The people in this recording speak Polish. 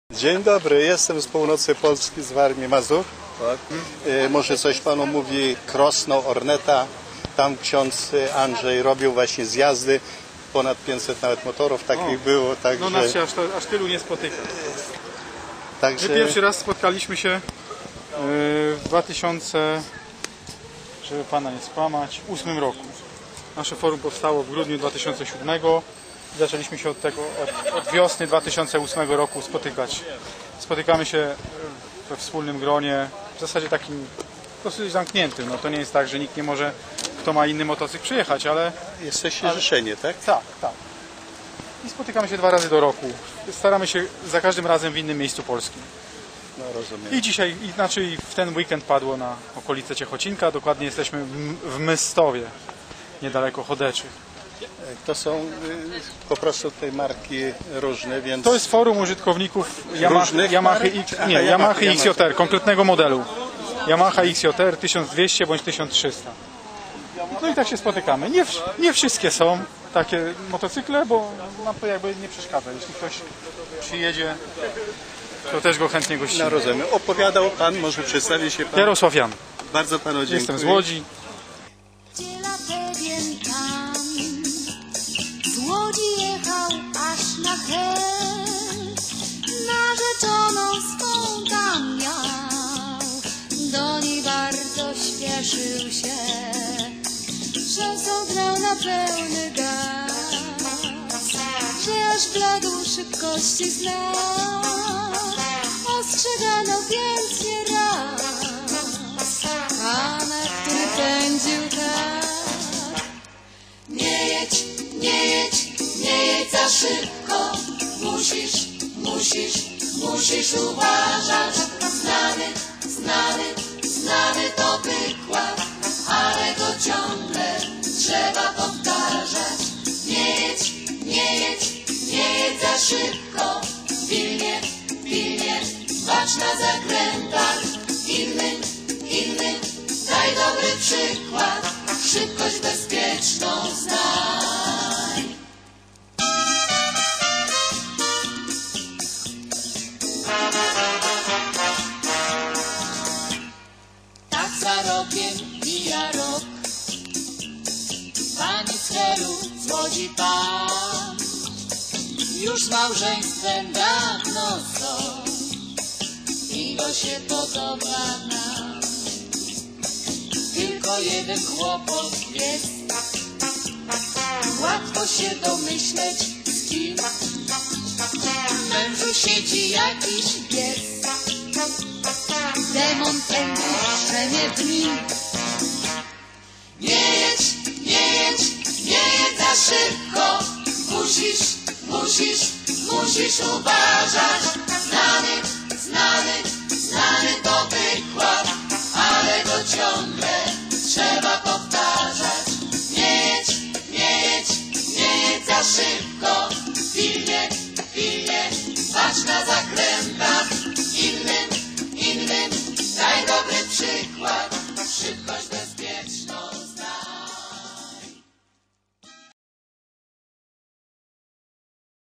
Dzień dobry, jestem z północy Polski, z Warmii Mazur. Tak. Może coś panu mówi Krosno, Orneta. Tam ksiądz Andrzej robił właśnie zjazdy. Ponad 500 nawet motorów takich było. Także... No nas się aż tylu nie spotyka. Także... My pierwszy raz spotkaliśmy się w 2000, żeby pana nie skłamać, 2008 roku. Nasze forum powstało w grudniu 2007. Zaczęliśmy się od wiosny 2008 roku spotykać. Spotykamy się we wspólnym gronie, w zasadzie takim dosyć zamkniętym. No to nie jest tak, że nikt nie może, kto ma inny motocykl, przyjechać, ale... Jesteście Rzeszenie, tak? Tak, tak. I spotykamy się 2 razy do roku. Staramy się za każdym razem w innym miejscu Polski. No rozumiem. I dzisiaj, inaczej w ten weekend padło na okolice Ciechocinka. Dokładnie jesteśmy w Mystowie, niedaleko Chodeczy. To są po prostu te marki różne, więc... To jest forum użytkowników Yamaha XJR, konkretnego modelu. Yamaha XJR 1200 bądź 1300. No i tak się spotykamy. Nie wszystkie są takie motocykle, bo nam to jakby nie przeszkadza. Jeśli ktoś przyjedzie, to też go chętnie gościmy. No rozumiem. Opowiadał pan, może przedstawi się pan? Jarosław Jan. Bardzo panu dziękuję. Jestem z Łodzi. Z Łodzi jechał aż na Hel, narzeczoną swą tam miał. Do niej bardzo śpieszył się, szosą grał na pełny gaz, że aż bladł szybkości znał. Ostrzegano więc nie raz, pana, który pędził tak. Nie jedź, nie jedź, nie jedź za szybko. Musisz uważać. Znany to wykład, ale go ciągle trzeba powtarzać. Nie jedź, nie jedź, nie jedź za szybko. Pilnie, patrz na zakrętach. Innym, daj dobry przykład. Szybkość bezpieczną znaj. Tak za rokiem mija rok. Pani z Helu, z Łodzi pan, już z małżeństwem dawno są. Miło się podoba nam. Tylko jeden kłopot jest. Łatwo się domyśleć z kim. W mężu siedzi jakiś pies. Demon ten drzemie w nim. Nie jedź, za szybko. Musisz uważać.